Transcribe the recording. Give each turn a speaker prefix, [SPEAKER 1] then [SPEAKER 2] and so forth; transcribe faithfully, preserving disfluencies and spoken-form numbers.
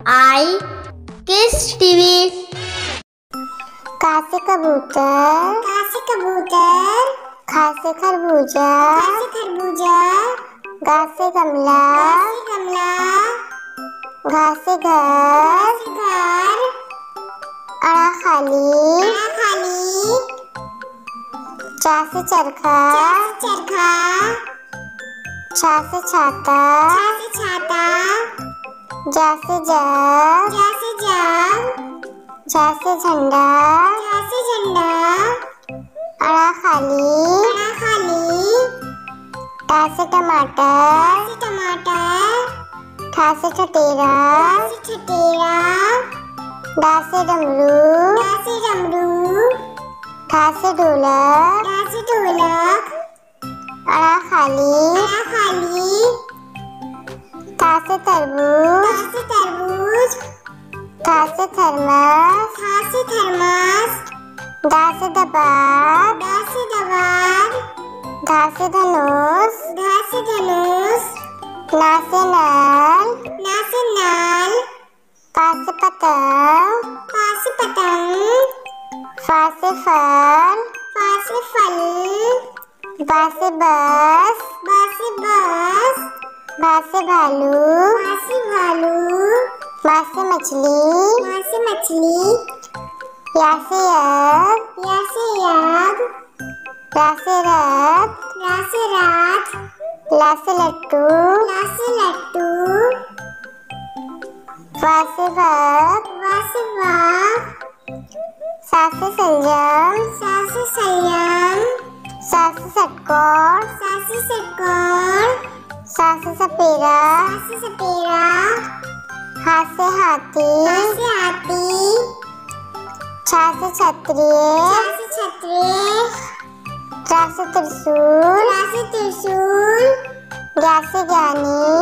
[SPEAKER 1] आई किस टीवी।
[SPEAKER 2] का से कबूतर,
[SPEAKER 3] का से कबूतर,
[SPEAKER 2] खा से खरबूजा,
[SPEAKER 3] खा से खरबूजा,
[SPEAKER 2] गा से गमला,
[SPEAKER 3] गा से गमला,
[SPEAKER 2] घा से
[SPEAKER 3] घा
[SPEAKER 2] घर,
[SPEAKER 3] से घर,
[SPEAKER 2] अड़ा खाली,
[SPEAKER 3] अड़ा खाली,
[SPEAKER 2] चा से चरखा,
[SPEAKER 3] चा से चरखा,
[SPEAKER 2] छा से छाता,
[SPEAKER 3] छा से छाता,
[SPEAKER 2] जा से जग,
[SPEAKER 3] जा से जग,
[SPEAKER 2] झा से झंडा,
[SPEAKER 3] झा से झंडा,
[SPEAKER 2] अड़ा खाली,
[SPEAKER 3] अड़ा खाली,
[SPEAKER 2] टा से
[SPEAKER 3] टा
[SPEAKER 2] टमाटर,
[SPEAKER 3] से टमाटर,
[SPEAKER 2] ठा से ठटेरा,
[SPEAKER 3] ठा से ठटेरा,
[SPEAKER 2] डा से डमरू,
[SPEAKER 3] डा से डमरू,
[SPEAKER 2] ठा से ढोलक,
[SPEAKER 3] डा से ढोलक,
[SPEAKER 2] अड़ा खाली,
[SPEAKER 3] अड़ा खाली,
[SPEAKER 2] था से तरबूज,
[SPEAKER 3] ता से तरबूज,
[SPEAKER 2] था से थर्मस,
[SPEAKER 3] था से थर्मस,
[SPEAKER 2] दा से दबाब,
[SPEAKER 3] डा से दवार,
[SPEAKER 2] धा से धनुष,
[SPEAKER 3] धा से धनुष,
[SPEAKER 2] ना से नल,
[SPEAKER 3] ना से नाल,
[SPEAKER 2] पा से पतंग,
[SPEAKER 3] पा से पतंग,
[SPEAKER 2] फा से फल,
[SPEAKER 3] फा से फल,
[SPEAKER 2] बा से बस,
[SPEAKER 3] बा से बस,
[SPEAKER 2] भा से भालू,
[SPEAKER 3] भा से भालू,
[SPEAKER 2] मा से मछली,
[SPEAKER 3] मा से मछली,
[SPEAKER 2] या से यज्ञ,
[SPEAKER 3] या से याग,
[SPEAKER 2] रा से रथ,
[SPEAKER 3] रा से रात,
[SPEAKER 2] ला से लट्टू,
[SPEAKER 3] ला से लट्टू,
[SPEAKER 2] वा से वक,
[SPEAKER 3] वा से वाक,
[SPEAKER 2] सा से संयम,
[SPEAKER 3] सा से संयम,
[SPEAKER 2] सा से षटकोण,
[SPEAKER 3] सा से षटकोण,
[SPEAKER 2] सा से सपेरा,
[SPEAKER 3] सा से सपेरा,
[SPEAKER 2] हा से हाथी,
[SPEAKER 3] हा से हाथी,
[SPEAKER 2] छा से छतरी,
[SPEAKER 3] छा से छतरी,
[SPEAKER 2] त्रा से त्रिशूल,
[SPEAKER 3] रा से त्रिशूल,
[SPEAKER 2] ज्ञा से ज्ञानी,